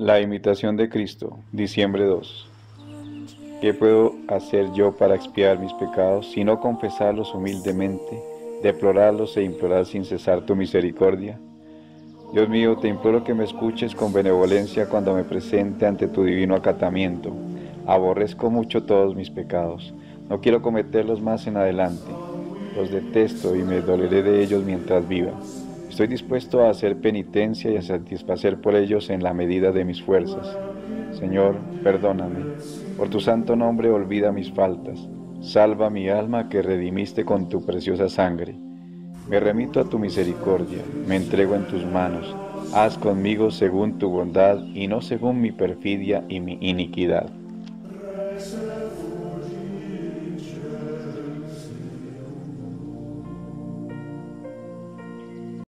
La imitación de Cristo, diciembre 2. ¿Qué puedo hacer yo para expiar mis pecados, sino confesarlos humildemente, deplorarlos e implorar sin cesar tu misericordia? Dios mío, te imploro que me escuches con benevolencia cuando me presente ante tu divino acatamiento. Aborrezco mucho todos mis pecados. No quiero cometerlos más en adelante. Los detesto y me doleré de ellos mientras viva. Estoy dispuesto a hacer penitencia y a satisfacer por ellos en la medida de mis fuerzas. Señor, perdóname. Por tu santo nombre olvida mis faltas. Salva mi alma que redimiste con tu preciosa sangre. Me remito a tu misericordia, me entrego en tus manos. Haz conmigo según tu bondad y no según mi perfidia y mi iniquidad.